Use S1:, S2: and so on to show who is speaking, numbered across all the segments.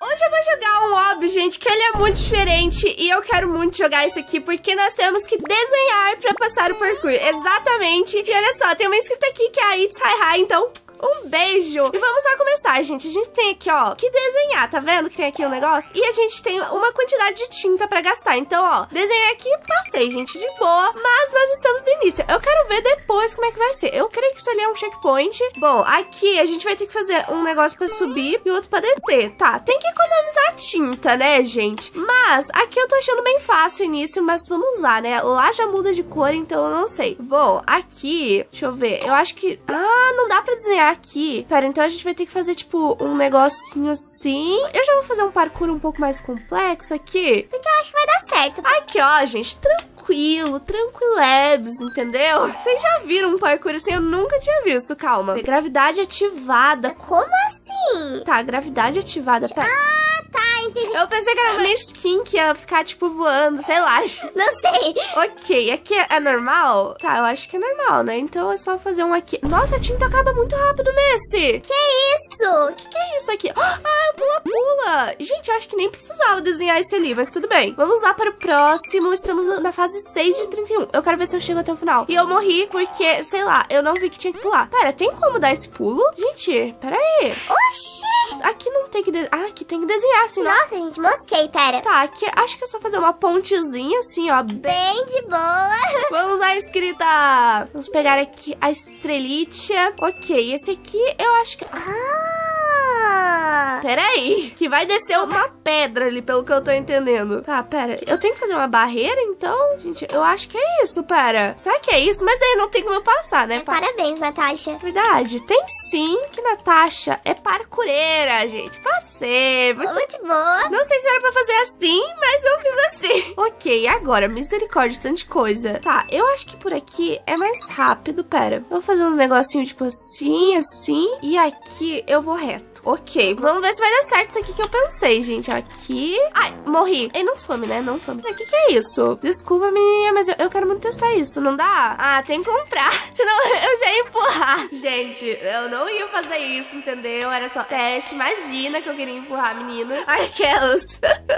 S1: Hoje eu vou jogar um mob, gente, que ele é muito diferente e eu quero muito jogar esse aqui porque nós temos que desenhar pra passar o parkour. Exatamente. E olha só, tem uma inscrita aqui que é a It's Hi Hi, então... um beijo! E vamos lá começar, gente. A gente tem aqui, ó, que desenhar, tá vendo que tem aqui um negócio? E a gente tem uma quantidade de tinta pra gastar. Então, ó, desenhei aqui, passei, gente, de boa. Mas nós estamos no início. Eu quero ver depois como é que vai ser. Eu creio que isso ali é um checkpoint. Bom, aqui a gente vai ter que fazer um negócio pra subir e outro pra descer. Tá, tem que economizar tinta, né, gente? Mas aqui eu tô achando bem fácil o início, mas vamos lá, né? Lá já muda de cor, então eu não sei. Bom, aqui, deixa eu ver. Eu acho que... ah, não dá pra desenhar aqui. Pera, então a gente vai ter que fazer, tipo, um negocinho assim. Eu já vou fazer um parkour um pouco mais complexo aqui, porque eu acho que vai dar certo. Aqui, ó, gente, tranquilo, tranquilebs, entendeu? Vocês já viram um parkour assim? Eu nunca tinha visto, calma. Gravidade ativada. Como assim? Tá, gravidade ativada, pera. Ah, tá, entendi. Eu pensei que era uma skin que ia ficar, tipo, voando, sei lá. Não sei. Ok, aqui é normal? Tá, eu acho que é normal, né? Então é só fazer um aqui. Nossa, a tinta acaba muito rápido nesse. Que isso? O que é isso aqui? Ah, pula-pula. Gente, eu acho que nem precisava desenhar esse ali, mas tudo bem. Vamos lá para o próximo. Estamos na fase 6 de 31. Eu quero ver se eu chego até o final. E eu morri porque, sei lá, eu não vi que tinha que pular. Pera, tem como dar esse pulo? Gente, pera aí. Oxi! Aqui não tem que... ah, aqui tem que desenhar, assim. Nossa, gente, mosquei, pera. Tá, aqui acho que é só fazer uma pontezinha, assim, ó. Bem de boa. Vamos lá, escrita. Vamos pegar aqui a estrelitia. Ok, esse aqui eu acho que... peraí, que vai descer uma pedra ali, pelo que eu tô entendendo. Tá, pera, eu tenho que fazer uma barreira, então? Gente, eu acho que é isso, pera. Será que é isso? Mas daí não tem como eu passar, né?
S2: Parabéns, Natasha.
S1: Verdade, tem sim, que Natasha é parkureira, gente. Passei.
S2: Muito boa.
S1: Não sei se era pra fazer assim, mas eu fiz assim. Ok, agora, misericórdia, tanta coisa. Tá, eu acho que por aqui é mais rápido, pera. Eu vou fazer uns negocinhos, tipo assim, assim. E aqui eu vou reto. Ok, vamos ver se vai dar certo isso aqui que eu pensei, gente. Aqui... ai, morri. Ele não some, né? Não some. O que é isso? Desculpa, menina, mas eu quero muito testar isso. Não dá? Ah, tem que comprar. Senão eu já ia empurrar. Gente, eu não ia fazer isso, entendeu? Era só teste. Imagina que eu queria empurrar a menina. Aquelas.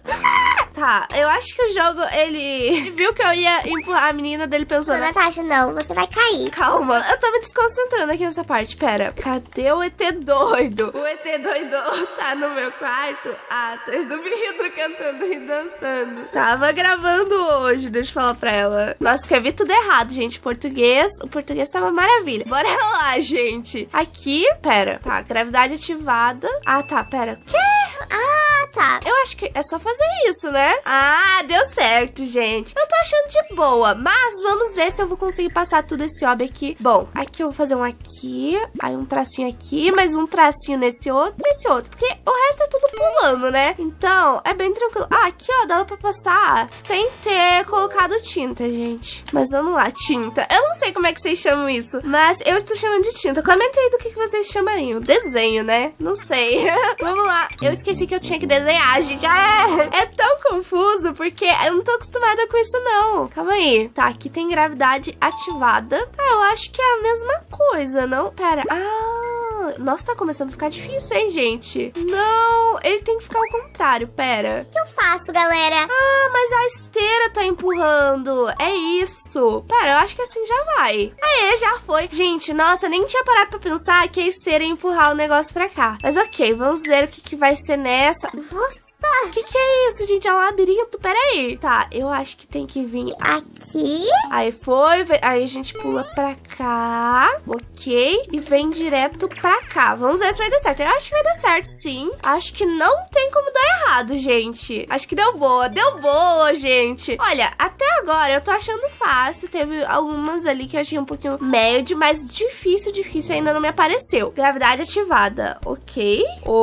S1: Tá, eu acho que o jogo, ele viu que eu ia empurrar a menina dele pensando...
S2: Natasha, não, você vai cair.
S1: Calma, eu tô me desconcentrando aqui nessa parte. Pera, cadê o ET doido? O ET doido tá no meu quarto atrás do vidro cantando e dançando. Tava gravando hoje, deixa eu falar pra ela. Nossa, escrevi tudo errado, gente. Português, o português tava maravilha. Bora lá, gente. Aqui, pera. Tá, gravidade ativada. Ah, tá, pera. Que? Ah, tá. Eu acho que é só fazer isso, né? Ah, deu certo, gente. Eu tô achando de boa, mas vamos ver se eu vou conseguir passar tudo esse hobby aqui. Bom, aqui eu vou fazer um aqui, aí um tracinho aqui, mais um tracinho nesse outro e nesse outro, porque o resto é tudo pulando, né? Então, é bem tranquilo. Ah, aqui, ó, dava pra passar sem ter colocado tinta, gente. Mas vamos lá, tinta. Eu não sei como é que vocês chamam isso, mas eu estou chamando de tinta. Comenta aí do que vocês chamariam. Desenho, né? Não sei. Vamos lá. Eu esqueci que eu tinha que desenhar, gente. É tão confuso, porque eu não tô acostumada com isso, não. Calma aí. Tá, aqui tem gravidade ativada. Tá, eu acho que é a mesma coisa, não? Pera. Nossa, tá começando a ficar difícil, hein, gente? Não, ele tem que ficar ao contrário, pera.
S2: O que eu faço, galera?
S1: Ah, mas a esteira tá empurrando. É isso. Pera, eu acho que assim já vai. Aê, já foi. Gente, nossa, nem tinha parado pra pensar que a esteira ia empurrar o negócio pra cá. Mas ok, vamos ver o que vai ser nessa. Nossa, o que é isso, gente? É um labirinto? Pera aí. Tá, eu acho que tem que vir aqui. Aí foi, aí a gente pula pra cá. Ok, e vem direto pra cá. Vamos ver se vai dar certo. Eu acho que vai dar certo, sim. Acho que não tem como dar errado, gente. Acho que deu boa, gente. Olha, até agora eu tô achando fácil. Teve algumas ali que eu achei um pouquinho médio, mas difícil ainda não me apareceu. Gravidade ativada. Ok.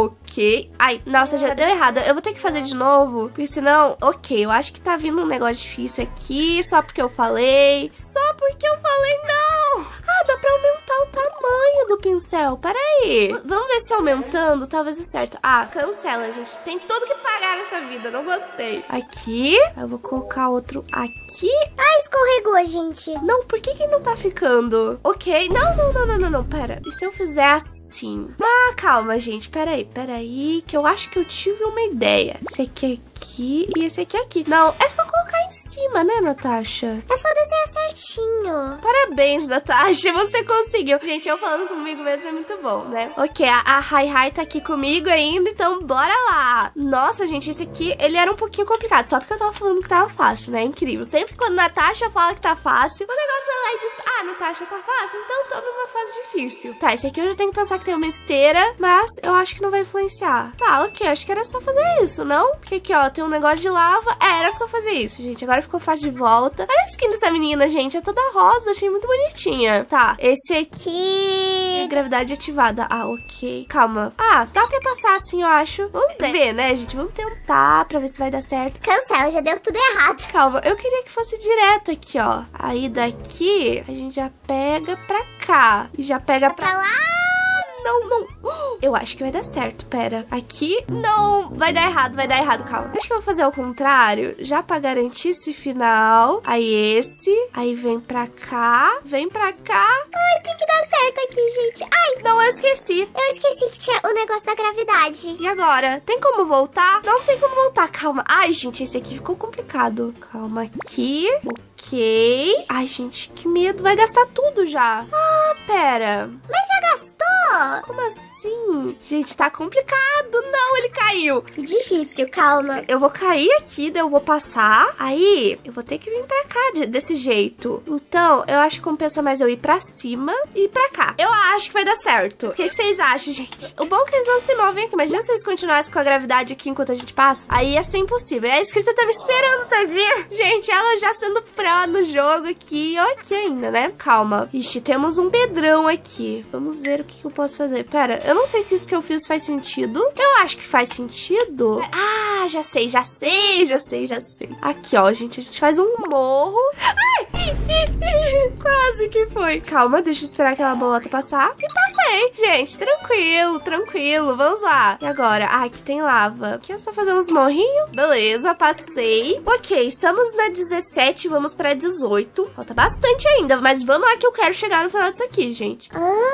S1: Ai, nossa, já deu errado. Eu vou ter que fazer de novo, porque senão... Ok, eu acho que tá vindo um negócio difícil aqui, só porque eu falei. Não! Ah, dá pra aumentar o tamanho do pincel. Pera aí. Vamos ver se aumentando talvez dê certo. Ah, cancela, gente. Tem tudo que pagar nessa vida. Não gostei. Aqui. Eu vou colocar outro aqui.
S2: Ah, escorregou, gente.
S1: Não, por que não tá ficando? Ok. Não. Pera. E se eu fizer assim? Ah, calma, gente. Pera aí. Que eu acho que eu tive uma ideia. Esse aqui e esse aqui. Não, é só colocar em cima, né, Natasha?
S2: É só desenhar certinho.
S1: Parabéns, Natasha. Você conseguiu. Gente, eu falando comigo mesmo é muito bom, né? Ok, a Hi tá aqui comigo ainda, então bora lá. Nossa, gente, esse aqui, ele era um pouquinho complicado. Só porque eu tava falando que tava fácil, né? Incrível. Sempre quando Natasha fala que tá fácil, o negócio é lá e diz, ah, Natasha, tá fácil? Então tome uma fase difícil. Tá, esse aqui eu já tenho que pensar que tem uma esteira, mas eu acho que não vai influenciar. Tá, ok, acho que era só fazer isso, não? Porque aqui, ó, tem um negócio de lava. É, era só fazer isso, gente. Agora ficou fácil de volta. Olha a skin dessa menina, gente. É toda rosa. Achei muito bonitinha. Tá, esse aqui é gravidade ativada. Ah, ok. Calma. Ah, dá pra passar assim, eu acho. Vamos ver, né, gente? Vamos tentar pra ver se vai dar certo.
S2: Cancela, já deu tudo errado.
S1: Calma, eu queria que fosse direto aqui, ó. Aí daqui, a gente já pega pra cá. E já pega pra lá. Não. Eu acho que vai dar certo, pera. Aqui, não. Vai dar errado, calma. Acho que eu vou fazer ao contrário, já pra garantir esse final. Aí esse, aí vem pra cá.
S2: Ai, tem que dar certo aqui, gente. Ai,
S1: Não, eu esqueci.
S2: eu esqueci que tinha o negócio da gravidade.
S1: E agora? Tem como voltar? Não tem como voltar, calma. Ai, gente, esse aqui ficou complicado. Calma aqui. Ok. Ai, gente, que medo. Vai gastar tudo já. Ah, pera.
S2: Mas já gastou?
S1: Como assim? Gente, tá complicado. Não, ele caiu.
S2: Que difícil, calma.
S1: Eu vou cair aqui, daí eu vou passar. Aí, eu vou ter que vir pra cá desse jeito. Então, eu acho que compensa mais eu ir pra cima e ir pra cá. Eu acho que vai dar certo. O que vocês acham, gente? O bom é que eles não se movem aqui. Imagina se eles continuassem com a gravidade aqui enquanto a gente passa. Aí ia ser impossível. A escrita tá me esperando, tadinha. Gente, ela já sendo pró no jogo aqui. Eu aqui ainda, né? Calma. Ixi, temos um pedrão aqui. Vamos ver o que eu posso fazer. Pera, eu não sei se isso que eu fiz faz sentido. Eu acho que faz sentido. Ah, já sei. Aqui, ó, gente, a gente faz um morro. Ai! Quase que foi. Calma, deixa eu esperar aquela bolota passar. E passei. Gente, tranquilo. Vamos lá. E agora? Ah, aqui tem lava. Aqui é só fazer uns morrinhos. Beleza, passei. Ok, estamos na 17, vamos pra 18. Falta bastante ainda, mas vamos lá que eu quero chegar no final disso aqui, gente.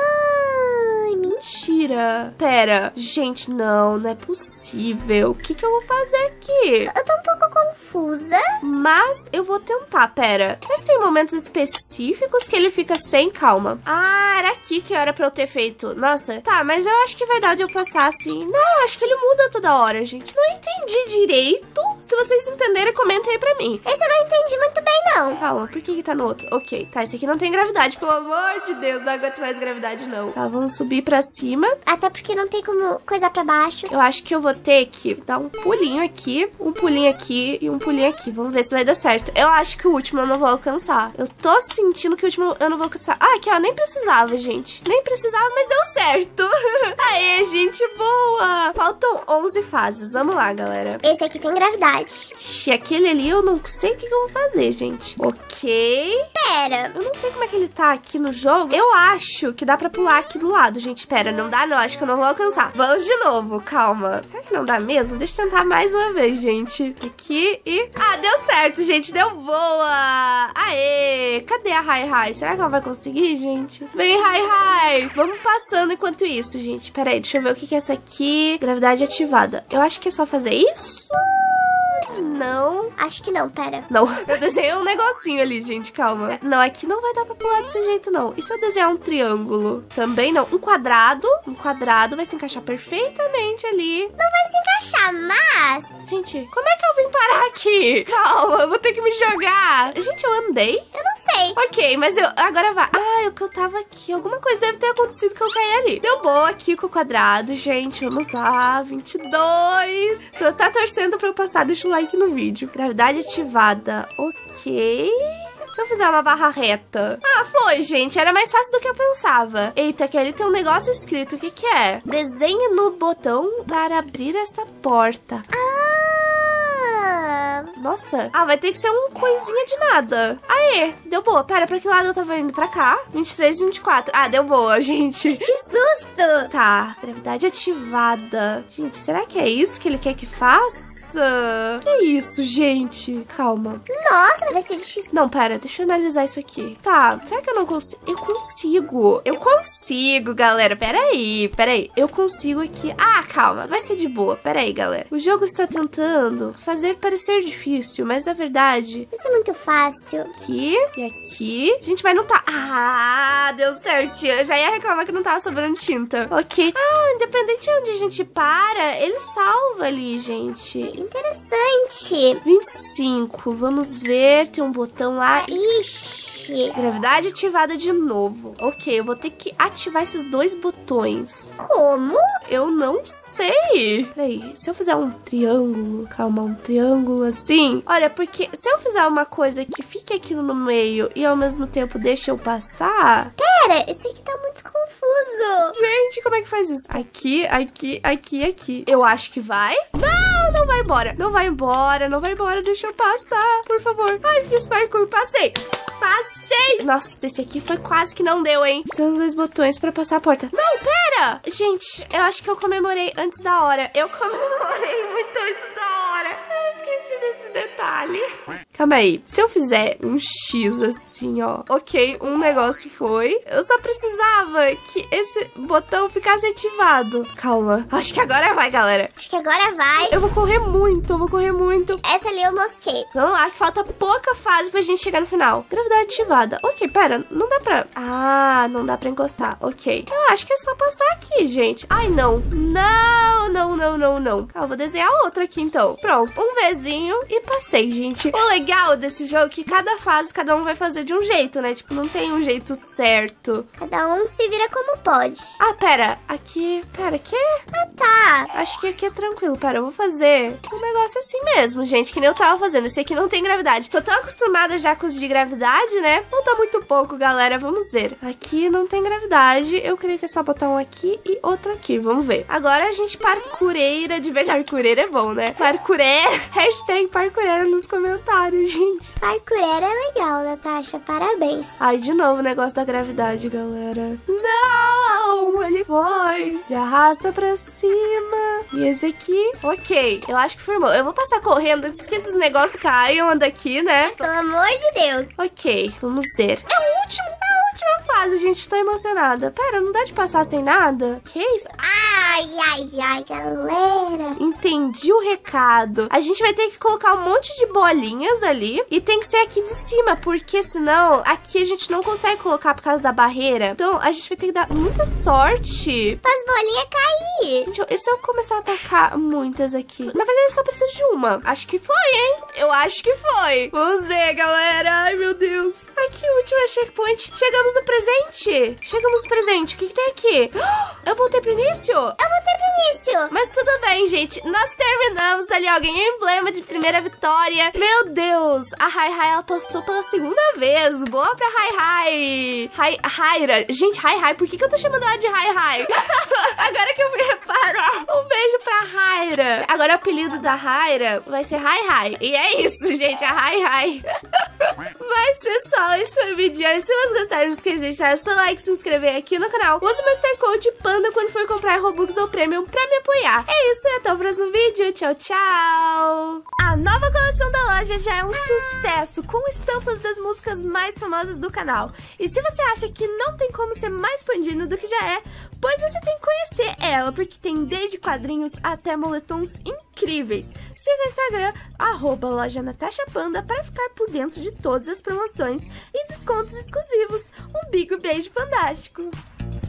S2: Ai,
S1: Mentira. Pera. Gente, não é possível. O que eu vou fazer aqui?
S2: eu tô um pouco confusa.
S1: Mas eu vou tentar, pera. Será que tem momentos específicos que ele fica sem calma? Ah, era aqui que era pra eu ter feito. Nossa, tá, mas eu acho que vai dar de eu passar assim. Não, acho que ele muda toda hora, gente. Não entendi direito. Se vocês entenderem, comentem aí pra mim.
S2: Esse eu não entendi muito bem, não.
S1: Calma, por que tá no outro? Ok, tá, esse aqui não tem gravidade. Pelo amor de Deus, não aguento mais gravidade, não. Tá, vamos subir pra cima.
S2: Até porque não tem como coisar pra baixo.
S1: Eu acho que eu vou ter que dar um pulinho aqui e um pulinho aqui. Vamos ver se vai dar certo. Eu acho que o último eu não vou alcançar. Eu tô sentindo que o último eu não vou alcançar. Ah, aqui, ó, nem precisava, gente. Nem precisava, mas deu certo. Aê, gente boa. Faltam 11 fases. Vamos lá, galera.
S2: Esse aqui tem gravidade.
S1: Ixi, aquele ali eu não sei o que eu vou fazer, gente. Ok.
S2: Pera.
S1: Eu não sei como é que ele tá aqui no jogo. Eu acho que dá pra pular aqui do lado, gente. Pera, não dá não. Acho que eu não vou alcançar. Vamos de novo, calma. Será que não dá mesmo? Deixa eu tentar mais uma vez, gente. Aqui e... Ah, deu certo, gente. Deu boa. Aê. Cadê a Hi? Será que ela vai conseguir, gente? Vem, Hi. Vamos passando enquanto isso, gente. Pera aí, deixa eu ver o que é essa aqui. Gravidade ativada. Eu acho que é só fazer isso. Não.
S2: Acho que não, pera.
S1: Não, eu desenhei um negocinho ali, gente, calma. Não, aqui não vai dar pra pular desse jeito, não. E se eu desenhar um triângulo? Também não. Um quadrado vai se encaixar perfeitamente ali.
S2: Não vai se encaixar, mas...
S1: Gente, como é que eu vim parar aqui? Calma, eu vou ter que me jogar. Gente, eu andei?
S2: Eu não sei.
S1: Ok, mas eu... Agora vai. Ah, é que eu tava aqui. Alguma coisa deve ter acontecido que eu caí ali. Deu boa aqui com o quadrado, gente. Vamos lá, 22. Se você tá torcendo pra eu passar, deixa o like no vídeo. Gravidade ativada. Ok. Se eu fizer uma barra reta. Ah, foi, gente. Era mais fácil do que eu pensava. Eita, aqui ali tem um negócio escrito. O que que é? Desenhe no botão para abrir esta porta.
S2: Ah,
S1: Nossa. Ah, vai ter que ser uma coisinha de nada. Aê, deu boa. Pera, pra que lado eu tava indo? Pra cá? 23, 24. Ah, deu boa, gente.
S2: Que susto!
S1: Tá, gravidade ativada. Gente, será que é isso que ele quer que faça? Que é isso, gente? Calma.
S2: Nossa, mas vai ser difícil.
S1: Não, pera, deixa eu analisar isso aqui. Tá, será que eu não consigo? Eu consigo. Eu consigo, galera. Peraí. Eu consigo aqui. Ah, calma, vai ser de boa. Peraí, galera. O jogo está tentando fazer parecer difícil, mas na verdade...
S2: Isso é muito fácil.
S1: Aqui e aqui. Gente, mas não tá... Ah, deu certo. Eu já ia reclamar que não tava sobrando tinta. Ok. Ah, independente de onde a gente para, ele salva ali, gente.
S2: Interessante.
S1: 25. Vamos ver. Tem um botão lá.
S2: Ixi.
S1: Gravidade ativada de novo. Ok, eu vou ter que ativar esses dois botões.
S2: Como?
S1: Eu não sei. Peraí, se eu fizer um triângulo... Calma, um triângulo assim... Olha, porque se eu fizer uma coisa que fique aqui no meio e ao mesmo tempo deixa eu passar...
S2: Pera, esse aqui tá muito confuso.
S1: Gente, como é que faz isso? Aqui, aqui, aqui, aqui. Eu acho que vai. Não, não vai embora. Não vai embora, não vai embora. Deixa eu passar, por favor. Ai, fiz parkour, passei. Passei! Nossa, esse aqui foi quase que não deu, hein? São os dois botões pra passar a porta. Não, pera! Gente, eu acho que eu comemorei antes da hora. Eu comemorei muito antes da hora. Eu esqueci desse detalhe. Calma aí. Se eu fizer um X assim, ó. Ok, um negócio foi. Eu só precisava que esse botão ficasse ativado. Calma. Acho que agora vai, galera.
S2: Acho que agora vai.
S1: Eu vou correr muito, eu vou correr muito.
S2: Essa ali eu mosquei.
S1: Vamos lá, que falta pouca fase pra gente chegar no final. Gravidade ativada. Ok, pera, não dá pra... Ah, não dá pra encostar. Ok. Eu acho que é só passar aqui, gente. Ai, não. Não, não, não, não, não. Ah, eu vou desenhar outro aqui, então. Pronto, um Vzinho e passei, gente. O legal desse jogo é que cada fase, cada um vai fazer de um jeito, né? Tipo, não tem um jeito certo.
S2: Cada um se vira como pode.
S1: Ah, pera. Aqui... Pera, aqui?
S2: Ah, tá.
S1: Acho que aqui é tranquilo. Pera, eu vou fazer um negócio assim mesmo, gente, que nem eu tava fazendo. Esse aqui não tem gravidade. Tô tão acostumada já com os de gravidade, né? Falta muito pouco, galera. Vamos ver. Aqui não tem gravidade. Eu creio que é só botar um aqui e outro aqui. Vamos ver. Agora a gente parkureira de verdade. Parkureira é bom, né? Parkureira. Hashtag parkureira nos comentários, gente.
S2: Parkureira é legal, Natasha. Parabéns.
S1: Ai, de novo o negócio da gravidade, galera. Não! Ele foi. De arrasta pra cima. E esse aqui? Ok. Eu acho que formou. Eu vou passar correndo antes que esses negócios caiam daqui, né?
S2: Pelo amor de Deus.
S1: Ok, vamos ver. É a última fase, gente. Tô emocionada. Pera, não dá de passar sem nada? Que isso?
S2: Ai, ai, ai, galera.
S1: Entendi o recado. A gente vai ter que colocar um monte de bolinhas ali. E tem que ser aqui de cima, porque senão aqui a gente não consegue colocar por causa da barreira. Então a gente vai ter que dar muita sorte
S2: Pra as bolinhas cair.
S1: Gente, e se eu começar a atacar muitas aqui? Na verdade, eu só preciso de uma. Acho que foi, hein? Eu acho que foi. Vamos ver, galera. Ai, meu Deus. Aqui, última checkpoint. Chegamos no presente. Chegamos no presente. O que tem aqui? Eu voltei pro início?
S2: Eu vou ter pro início.
S1: Mas tudo bem, gente. Nós terminamos ali, ó. Ganhei emblema de primeira vitória. Meu Deus. A Hi-Hi, ela passou pela segunda vez. Boa pra Hi-Hi. Haira. Gente, Hi-Hi. Por que eu tô chamando ela de Hi-Hi? Agora que eu me reparo. Um beijo pra Haira. Agora o apelido da Haira vai ser Hi-Hi. E é isso, gente. A Hi-Hi. Mas, pessoal, esse foi o vídeo de hoje. Se vocês gostaram, não esqueça de deixar seu like, se inscrever aqui no canal. Use o Master Code PANDA quando for comprar Robux ou Premium pra me apoiar. É isso e até o próximo vídeo. Tchau, tchau! A nova coleção da loja já é um sucesso, com estampas das músicas mais famosas do canal. E se você acha que não tem como ser mais pandino do que já é, pois você tem que conhecer ela, porque tem desde quadrinhos até moletons incríveis. Siga o Instagram, @loja_NatashaPanda, para ficar por dentro de todas as promoções e descontos exclusivos. Um big beijo fantástico!